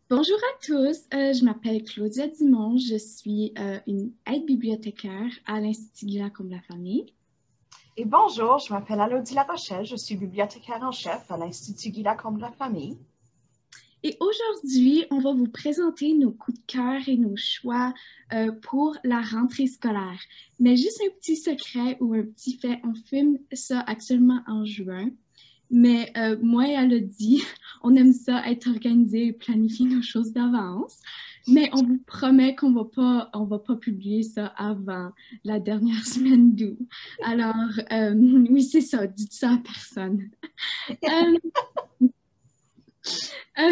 Bonjour à tous, je m'appelle Claudia Dumont, je suis une aide-bibliothécaire à l'Institut Guilla comme la famille. Et bonjour, je m'appelle Alodie Larochelle, je suis bibliothécaire en chef à l'Institut Guy Lacombe de la Famille. Et aujourd'hui, on va vous présenter nos coups de cœur et nos choix pour la rentrée scolaire. Mais juste un petit secret ou un petit fait, on filme ça actuellement en juin. Mais moi et Elodie, on aime ça être organisé et planifier nos choses d'avance. Mais on vous promet qu'on va pas publier ça avant la dernière semaine d'août. Alors, oui, c'est ça, dites ça à personne. Euh, euh,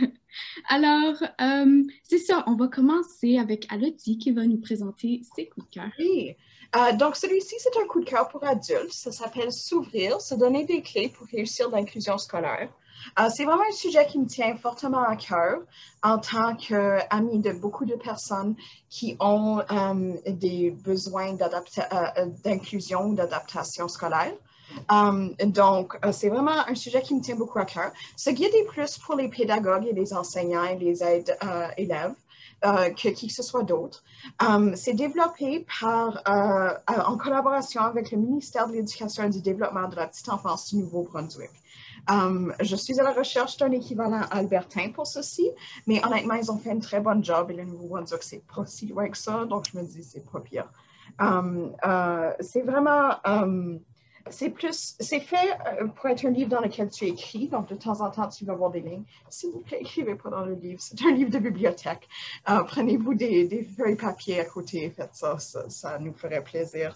c'est ça, on va commencer avec Elodie qui va nous présenter ses coups de cœur. Oui, donc celui-ci, c'est un coup de cœur pour adultes. Ça s'appelle S'ouvrir, se donner des clés pour réussir l'inclusion scolaire. C'est vraiment un sujet qui me tient fortement à cœur en tant qu'amie de beaucoup de personnes qui ont des besoins d'inclusion ou d'adaptation scolaire. C'est vraiment un sujet qui me tient beaucoup à cœur. Ce guide est plus pour les pédagogues et les enseignants et les aides élèves que qui que ce soit d'autre. C'est développé en collaboration avec le ministère de l'Éducation et du Développement de la petite enfance du Nouveau-Brunswick. Je suis à la recherche d'un équivalent albertain pour ceci, mais honnêtement, ils ont fait une très bonne job et le Nouveau-Brunswick, c'est pas si loin que ça, donc je me dis, c'est pas pire. C'est vraiment... c'est fait pour être un livre dans lequel tu écris, donc de temps en temps, tu vas voir des lignes. S'il vous plaît, écrivez pas dans le livre, c'est un livre de bibliothèque. Prenez-vous des feuilles papier à côté et faites ça nous ferait plaisir.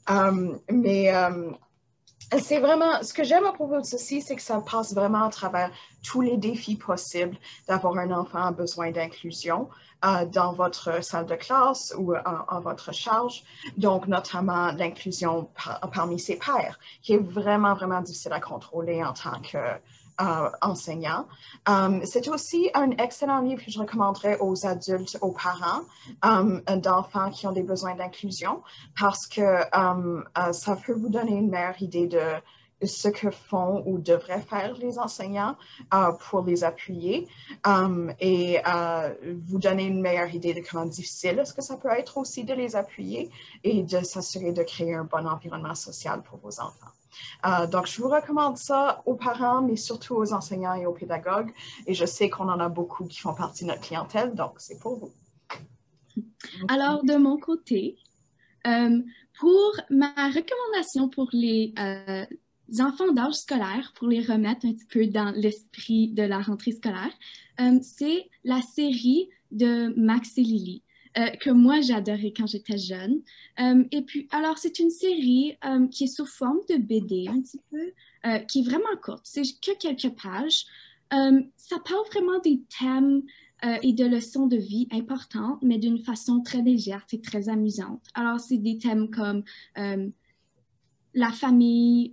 C'est vraiment, ce que j'aime à propos de ceci, c'est que ça passe vraiment à travers tous les défis possibles d'avoir un enfant à besoin d'inclusion dans votre salle de classe ou en votre charge. Donc, notamment l'inclusion parmi ses pairs, qui est vraiment, vraiment difficile à contrôler en tant que enseignant. C'est aussi un excellent livre que je recommanderais aux adultes, aux parents d'enfants qui ont des besoins d'inclusion parce que ça peut vous donner une meilleure idée de ce que font ou devraient faire les enseignants pour les appuyer et vous donner une meilleure idée de comment difficile est-ce que ça peut être aussi de les appuyer et de s'assurer de créer un bon environnement social pour vos enfants. Donc, je vous recommande ça aux parents, mais surtout aux enseignants et aux pédagogues. Et je sais qu'on en a beaucoup qui font partie de notre clientèle, donc c'est pour vous. Alors, de mon côté, euh, pour ma recommandation pour les enfants d'âge scolaire, pour les remettre un petit peu dans l'esprit de la rentrée scolaire, c'est la série de Max et Lily. Que moi j'adorais quand j'étais jeune. Et puis, alors, c'est une série qui est sous forme de BD un petit peu, qui est vraiment courte. C'est que quelques pages. Ça parle vraiment des thèmes et de leçons de vie importantes, mais d'une façon très légère et très amusante. Alors, c'est des thèmes comme la famille,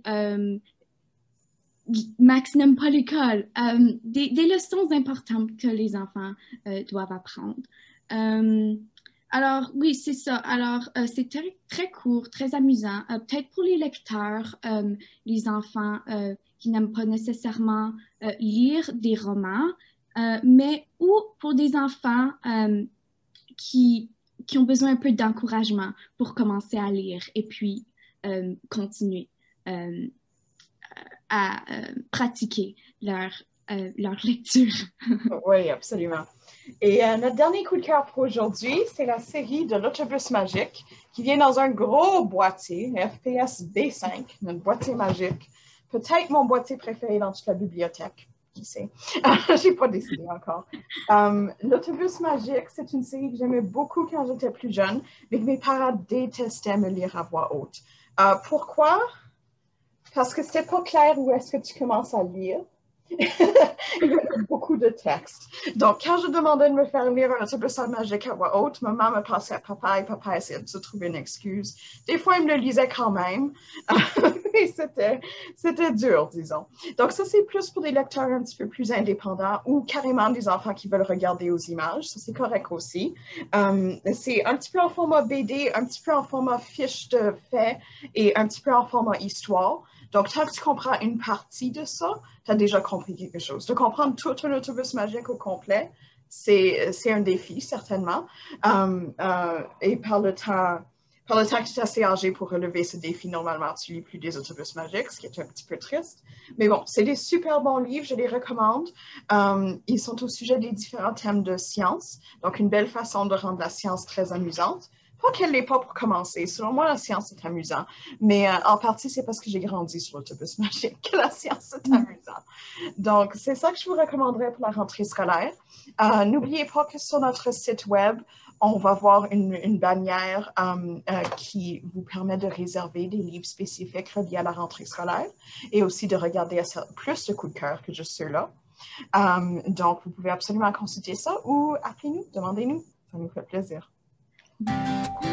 Max n'aime pas l'école, des leçons importantes que les enfants doivent apprendre. Euh, alors, oui, c'est ça. Alors, c'est très, très court, très amusant. Peut-être pour les lecteurs, les enfants qui n'aiment pas nécessairement lire des romans, mais ou pour des enfants qui, qui ont besoin un peu d'encouragement pour commencer à lire et puis continuer à pratiquer leur lecture. Oui, absolument. Et notre dernier coup de cœur pour aujourd'hui, c'est la série de l'autobus magique qui vient dans un gros boîtier, FPS B5, notre boîtier magique. Peut-être mon boîtier préféré dans toute la bibliothèque. Qui sait? Je n'ai pas décidé encore. L'autobus magique, c'est une série que j'aimais beaucoup quand j'étais plus jeune, mais que mes parents détestaient me lire à voix haute. Pourquoi? Parce que c'était pas clair où est-ce que tu commences à lire. Il y avait beaucoup de textes. Donc, quand je demandais de me faire lire un autobus magique à voix haute, maman me passait à papa et papa essayait de se trouver une excuse. Des fois, il me le lisait quand même. Mais c'était dur, disons. Donc, ça, c'est plus pour des lecteurs un petit peu plus indépendants ou carrément des enfants qui veulent regarder aux images. Ça, c'est correct aussi. C'est un petit peu en format BD, un petit peu en format fiche de fait et un petit peu en format histoire. Donc, tant que tu comprends une partie de ça, tu as déjà compris quelque chose. De comprendre tout un autobus magique au complet, c'est un défi, certainement. Et par le temps que tu es assez âgé pour relever ce défi, normalement, tu lis plus des autobus magiques, ce qui est un petit peu triste. Mais bon, c'est des super bons livres, je les recommande. Ils sont au sujet des différents thèmes de science, donc une belle façon de rendre la science très amusante. Pas qu'elle l'est pas pour commencer. Selon moi, la science est amusante. Mais en partie, c'est parce que j'ai grandi sur l'autobus magique que la science est amusante. Donc, c'est ça que je vous recommanderais pour la rentrée scolaire. N'oubliez pas que sur notre site web, on va voir une bannière qui vous permet de réserver des livres spécifiques reliés à la rentrée scolaire et aussi de regarder plus de coups de cœur que juste ceux-là. Donc, vous pouvez absolument consulter ça ou appelez-nous, demandez-nous. Ça nous fait plaisir.